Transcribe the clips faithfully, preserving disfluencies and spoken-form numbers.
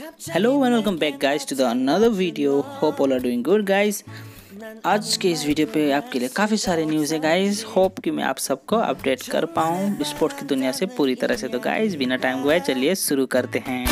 Hello and welcome back guys to the another video. Hope all are doing good guys. आज के इस video पे आपके लिए काफ़ी सारे न्यूज़ है गाइस। होप कि मैं आप सबको अपडेट कर पाऊँ स्पोर्ट्स की दुनिया से पूरी तरह से। तो गाइस बिना टाइम गवाए चलिए शुरू करते हैं।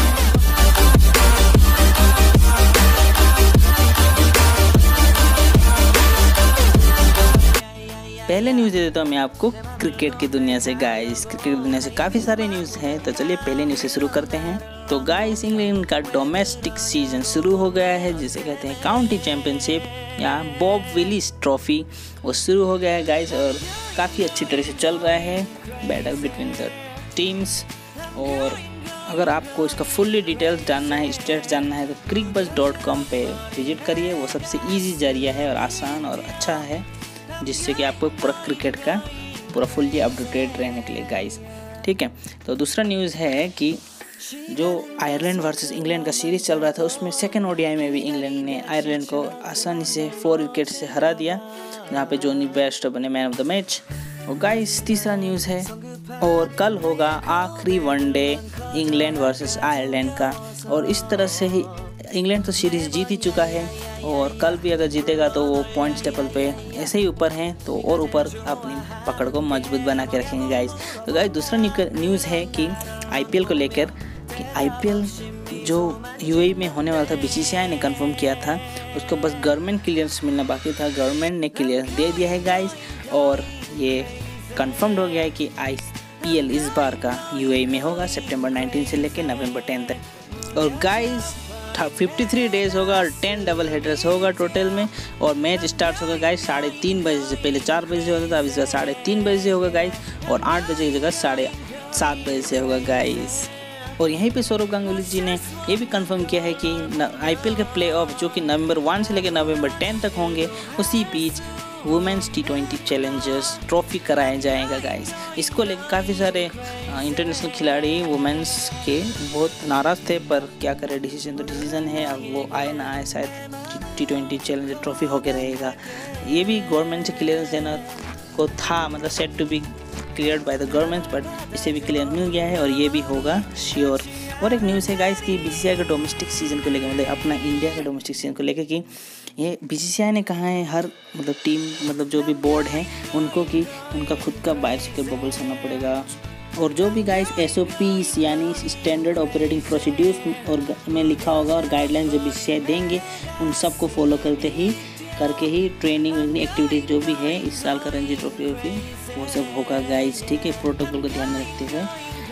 पहले न्यूज़ दे देता हूँ मैं आपको क्रिकेट की दुनिया से गाइस। क्रिकेट की दुनिया से काफ़ी सारे न्यूज़ हैं, तो चलिए पहले न्यूज़ से शुरू करते हैं। तो गाइस इंग्लैंड का डोमेस्टिक सीजन शुरू हो गया है, जिसे कहते हैं काउंटी चैंपियनशिप या बॉब विलिस ट्रॉफी, वो शुरू हो गया है गाइस और काफ़ी अच्छी तरह से चल रहा है बैटल बिटवीन द टीम्स। और अगर आपको इसका फुल्ली डिटेल्स जानना है, स्टेट्स जानना है, तो क्रिकबज़ डॉट कॉम पे विजिट करिए। वो सबसे ईजी जरिया है और आसान और अच्छा है, जिससे कि आपको पूरा क्रिकेट का पूरा फुल्ली अपडेटेड रहने के लिए गाइस। ठीक है, तो दूसरा न्यूज़ है कि जो आयरलैंड वर्सेस इंग्लैंड का सीरीज़ चल रहा था, उसमें सेकेंड ओडीआई में भी इंग्लैंड ने आयरलैंड को आसानी से फोर विकेट से हरा दिया, जहाँ पे जॉनी बेयरस्टो बने मैन ऑफ द मैच। और गाइस तीसरा न्यूज़ है, और कल होगा आखिरी वनडे इंग्लैंड वर्सेस आयरलैंड का, और इस तरह से ही इंग्लैंड तो सीरीज़ जीत ही चुका है, और कल भी अगर जीतेगा तो वो पॉइंट्स टेबल पे ऐसे ही ऊपर हैं, तो और ऊपर अपनी पकड़ को मजबूत बना के रखेंगे गाइस। तो गाइस दूसरा न्यूज़ है कि आईपीएल को लेकर कि आईपीएल जो यूएई में होने वाला था, बीसीसीआई ने कंफर्म किया था, उसको बस गवर्नमेंट क्लियरेंस मिलना बाकी था। गवर्नमेंट ने क्लियरेंस दे दिया है गाइस, और ये कंफर्म्ड हो गया है कि आईपीएल इस बार का यूएई में होगा सितंबर नाइनटीन से लेकर नवंबर टेन तक। और गाइस तिरेपन डेज होगा और टेन डबल हेडर्स होगा टोटल में, और मैच स्टार्ट होगा गाइस साढ़े तीन बजे से। पहले चार बजे से होता था, अब इसका साढ़े तीन बजे से होगा गाइस, और आठ बजे की जगह साढ़े सात बजे से होगा गाइस। और यहीं पे सौरव गांगुली जी ने ये भी कंफर्म किया है कि आईपीएल के प्ले ऑफ जो कि नवंबर वन से लेकर नवंबर टेन तक होंगे, उसी बीच women's T twenty challengers trophy कराया जाएगा गाइस। इसको लेकर काफ़ी सारे इंटरनेशनल खिलाड़ी वुमेंस के बहुत नाराज़ थे, पर क्या करें, डिसीजन तो डिसीजन है। अब वो आए ना आए, शायद टी ट्वेंटी चैलेंजर ट्रॉफी होके रहेगा। ये भी गवर्नमेंट से क्लियरेंस देना को था, मतलब set to be cleared by the government, but इसे भी क्लियर मिल गया है और ये भी होगा श्योर। और एक न्यूज़ है गाइस कि बीसीसीआई का डोमेस्टिक सीजन को लेकर, मतलब अपना इंडिया का डोमेस्टिक सीजन को लेकर, कि ये बीसीसीआई ने कहा है हर मतलब टीम मतलब जो भी बोर्ड है उनको कि उनका खुद का बायोसिकल बबल होना पड़ेगा, और जो भी गाइस एसओपीस यानी स्टैंडर्ड ऑपरेटिंग प्रोसीड्यूर्स और में लिखा होगा और गाइडलाइंस जो बीसीसीआई देंगे, उन सब को फॉलो करते ही करके ही ट्रेनिंग एक्टिविटीज़ जो भी है इस साल का रणजी ट्रॉफी भी वो सब होगा गाइस। ठीक है, प्रोटोकॉल को ध्यान में रखते हुए।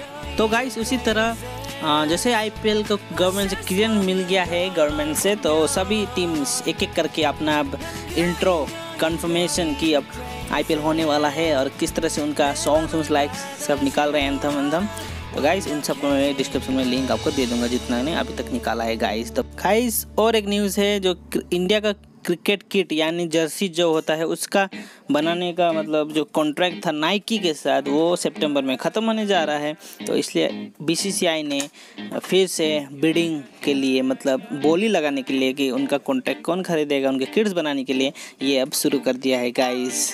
तो गाइस उसी तरह जैसे आईपीएल को गवर्नमेंट से क्लियरेंस मिल गया है गवर्नमेंट से, तो सभी टीम्स एक एक करके अपना अब इंट्रो कंफर्मेशन की अब आईपीएल होने वाला है, और किस तरह से उनका सॉन्ग सॉन्ग्स लाइक सब निकाल रहे हैं एंथम एंथम। तो गाइस उन सब को मैं डिस्क्रिप्शन में लिंक आपको दे दूंगा जितना ने अभी तक निकाला है गाइस। तो गाइस और एक न्यूज़ है, जो इंडिया का क्रिकेट किट यानी जर्सी जो होता है उसका बनाने का मतलब जो कॉन्ट्रैक्ट था नाइकी के साथ, वो सितंबर में ख़त्म होने जा रहा है। तो इसलिए बीसीसीआई ने फिर से बिडिंग के लिए मतलब बोली लगाने के लिए कि उनका कॉन्ट्रैक्ट कौन खरीदेगा उनके किट्स बनाने के लिए, ये अब शुरू कर दिया है गाइस।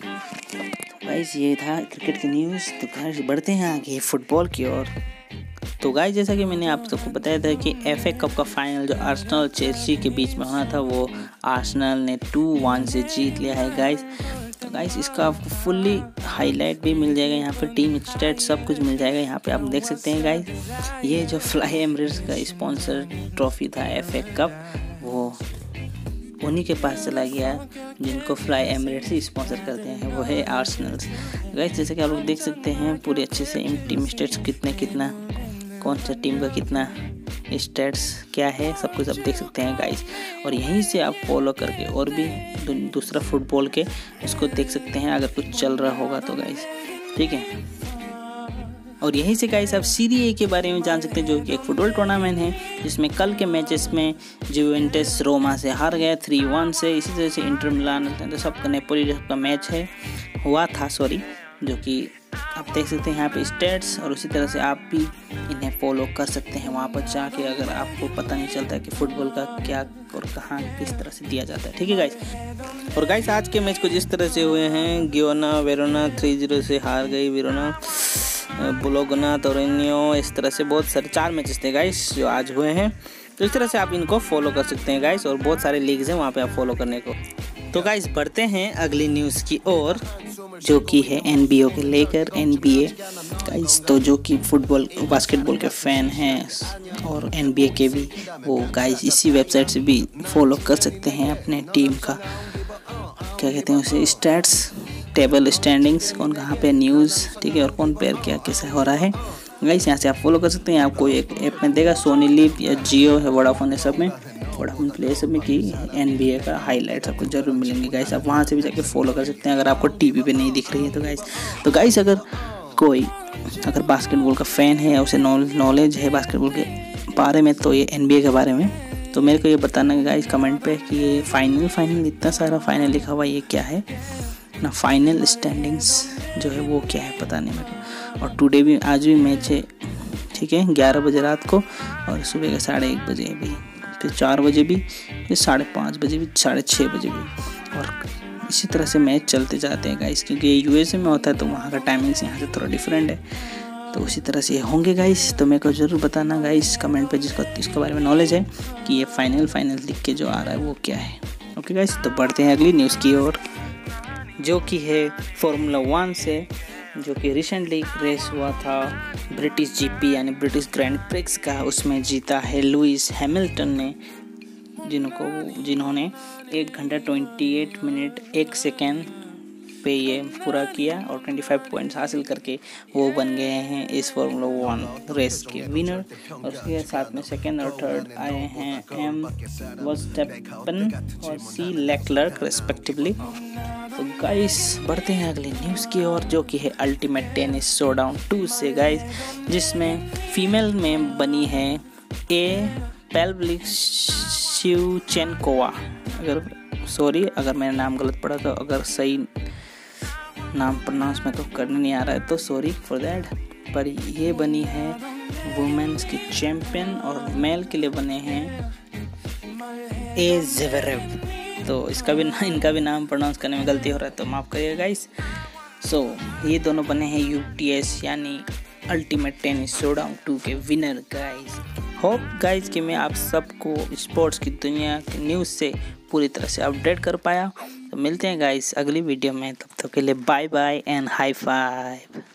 गाइस ये था क्रिकेट की न्यूज़। तो गाइस बढ़ते हैं आगे फुटबॉल की ओर। तो गाइस जैसा कि मैंने आप सबको बताया था कि एफए कप का फाइनल जो आर्सेनल चेल्सी के बीच में होना था, वो आर्सेनल ने टू वन से जीत लिया है गाइस। तो गाइस इसका आपको फुल्ली हाईलाइट भी मिल जाएगा, यहाँ पे टीम स्टेट सब कुछ मिल जाएगा। यहाँ पे आप देख सकते हैं गाइस, ये जो फ्लाई एमिरेट्स का स्पॉन्सर ट्रॉफी था एफए कप, वो उन्हीं के पास चला गया, जिनको फ्लाई एमिरेट्स ही स्पॉन्सर करते हैं, वो है आर्सेनल। गाइस जैसे कि आप लोग देख सकते हैं पूरे अच्छे से टीम स्टेट्स कितने कितना कौन सा टीम का कितना स्टेट्स क्या है सब कुछ आप देख सकते हैं गाइस। और यहीं से आप फॉलो करके और भी दूसरा फुटबॉल के उसको देख सकते हैं अगर कुछ चल रहा होगा तो गाइस। ठीक है, और यहीं से गाइस आप सीरी ए के बारे में जान सकते हैं, जो कि एक फुटबॉल टूर्नामेंट है जिसमें कल के मैचेस में जुवेंटस रोमा से हार गया थ्री वन से। इसी तरह से इंटर मिलान तो सबका नेपोली का मैच है हुआ था सॉरी, जो कि आप देख सकते हैं यहाँ पे स्टेट्स, और उसी तरह से आप भी इन्हें फॉलो कर सकते हैं वहाँ पर जाके, अगर आपको पता नहीं चलता है कि फुटबॉल का क्या और कहाँ किस तरह से दिया जाता है। ठीक है गाइस। और गाइस आज के मैच कुछ इस तरह से हुए हैं। गियोना वेरोना थ्री जीरो से हार गई वेरोना, बुलोगना, तोरिनियो, इस तरह से बहुत सारे चार मैचेस थे गाइस जो आज हुए हैं। तो इस तरह से आप इनको फॉलो कर सकते हैं गाइस, और बहुत सारे लीग्स हैं वहाँ पे आप फॉलो करने को। तो गाइस बढ़ते हैं अगली न्यूज़ की ओर, जो कि है एनबीए के लेकर। एनबीए गाइस तो जो कि फुटबॉल बास्केटबॉल के फ़ैन हैं और एनबीए के भी, वो गाइस इसी वेबसाइट से भी फॉलो कर सकते हैं अपने टीम का क्या कहते हैं उसे स्टैट्स, टेबल स्टैंडिंग्स, कौन कहाँ पे न्यूज़, ठीक है, और कौन पेयर क्या कैसे हो रहा है गाइस, यहाँ से आप फॉलो कर सकते हैं। आपको एक ऐप में देगा, सोनी लिव या जियो है, वोडाफोन है, सब में, वोडाफोन प्ले सब में की एनबीए का हाईलाइट्स आपको जरूर मिलेंगे गाइस। आप वहाँ से भी जाके फॉलो कर सकते हैं अगर आपको टीवी पे नहीं दिख रही है तो गाइस। तो गाइस अगर कोई अगर बास्केटबॉल का फ़ैन है, उसे नॉलेज है बास्केटबॉल के बारे में, तो ये एनबीए के बारे में, तो मेरे को ये बताना गाइस कमेंट पे कि ये फाइनल फाइनल इतना सारा फाइनल लिखा हुआ ये क्या है ना, फाइनल स्टैंडिंग्स जो है वो क्या है पता नहीं मेरे को। और टुडे भी, आज भी मैच है, ठीक है, ग्यारह बजे रात को, और सुबह के साढ़े एक बजे भी, फिर चार बजे भी, फिर साढ़े पाँच बजे भी, साढ़े छः बजे भी, और इसी तरह से मैच चलते जाते हैं गाइस, क्योंकि ये यूएसए में होता है तो वहाँ का टाइमिंग्स यहाँ से थोड़ा डिफरेंट है। तो उसी तरह से होंगे गाइस, तो मेरे को ज़रूर बताना गाइस कमेंट पे जिसको इसके बारे में नॉलेज है कि ये फाइनल फाइनल लिख के जो आ रहा है वो क्या है। ओके गाइस, तो बढ़ते हैं अगली न्यूज़ की ओर, जो कि है फार्मूला वन से, जो कि रिसेंटली रेस हुआ था ब्रिटिश जीपी यानी ब्रिटिश ग्रैंड प्रिक्स का। उसमें जीता है लुइस हैमिल्टन ने, जिनको जिन्होंने एक घंटा ट्वेंटी एट मिनट एक सेकेंड पे ये पूरा किया और पच्चीस पॉइंट्स हासिल करके वो बन गए हैं इस फार्मूला वन रेस के विनर। और उसके साथ में सेकेंड और थर्ड आए हैं एम वर्स्टैपेन और सी लेक्लर्क रेस्पेक्टिवली। तो गाइस बढ़ते हैं अगली न्यूज़ की ओर, जो कि है अल्टीमेट टेनिस शोडाउन टू से गाइस, जिसमें फीमेल में बनी है ए पेल्वलिशिवचेनकोवा। अगर सॉरी अगर मेरा नाम गलत पड़ा तो, अगर सही नाम प्रोनाउंस में तो करने नहीं आ रहा है तो सॉरी फॉर दैट। पर ये बनी है वुमेन्स की चैम्पियन, और मेल के लिए बने हैं ए ज़वेरेव। तो इसका भी इनका भी नाम प्रोनाउंस करने में गलती हो रहा है तो माफ़ करिएगा गाइस। सो so, ये दोनों बने हैं यूटीएस यानी अल्टीमेट टेनिस शोडाउन टू के विनर गाइस। होप गाइस कि मैं आप सबको स्पोर्ट्स की दुनिया की न्यूज़ से पूरी तरह से अपडेट कर पाया। तो मिलते हैं गाइस अगली वीडियो में, तब तक के लिए bye bye and high five.